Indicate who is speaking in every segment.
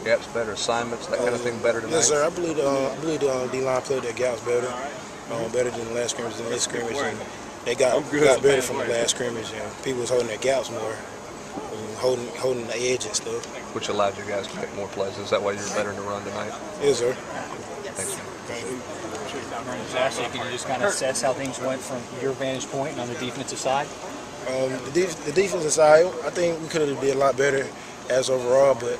Speaker 1: gaps better, assignments, that kind of thing better tonight?
Speaker 2: Yes, sir. I believe the D-line played their gaps better, better than the last scrimmage, than this scrimmage, and they got better from the last scrimmage. And people was holding their gaps more, and holding the edge and stuff.
Speaker 1: Which allowed you guys to make more plays. Is that why you're better in the run tonight?
Speaker 2: Yes, sir.
Speaker 1: Thanks.
Speaker 3: Ashley, can you just kind of assess how things went from your vantage point and on the defensive side?
Speaker 2: The defensive side, I think we could have did a lot better as overall, but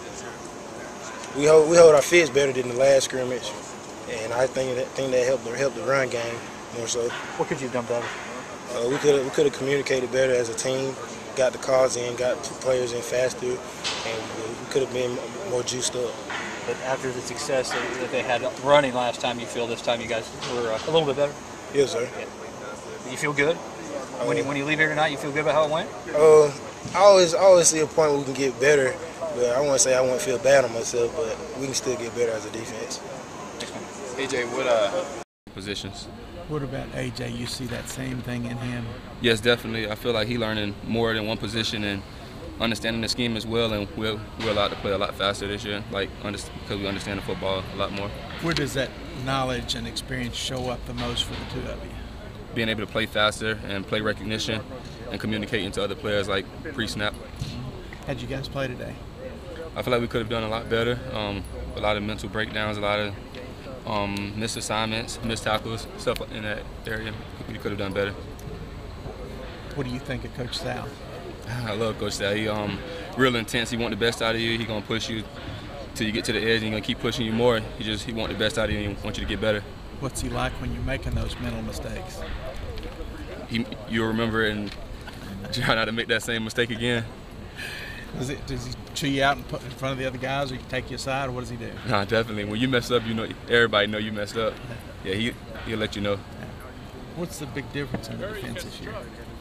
Speaker 2: we hold our fists better than the last scrimmage, and I think that helped the run game more so.
Speaker 3: What could you have done better?
Speaker 2: We could have communicated better as a team, got the calls in, got players in faster, and we could have been more juiced up.
Speaker 3: But after the success that they had running last time, you feel this time you guys were a little bit better?
Speaker 2: Yes, sir.
Speaker 3: Yeah. You feel good? When you leave here tonight, you feel good about how it went?
Speaker 2: I always see a point where we can get better, but I want to say I won't feel bad on myself, but we can still get better as a defense.
Speaker 4: AJ, what
Speaker 5: positions?
Speaker 6: What about AJ? You see that same thing in him?
Speaker 5: Yes, definitely. I feel like he's learning more than one position and understanding the scheme as well, and we're allowed to play a lot faster this year, because we understand the football a lot more.
Speaker 6: Where does that knowledge and experience show up the most for the two of you?
Speaker 5: Being able to play faster and play recognition and communicating to other players like pre-snap.
Speaker 6: How'd you guys play today?
Speaker 5: I feel like we could have done a lot better. A lot of mental breakdowns, a lot of missed assignments, missed tackles, stuff in that area. We could have done better.
Speaker 6: What do you think of Coach Sal?
Speaker 5: I love Coach Sal. He real intense. He wants the best out of you. He's gonna push you till you get to the edge, and he's gonna keep pushing you more. He wants the best out of you, and he wants you to get better.
Speaker 6: What's he like when you're making those mental mistakes?
Speaker 5: You'll remember it and try not to make that same mistake again.
Speaker 6: Does he chew you out and put in front of the other guys, or he take you aside, or what does he do?
Speaker 5: Nah, definitely. When you mess up, everybody know you messed up. Yeah, he'll let you know.
Speaker 6: What's the big difference in the defense this year?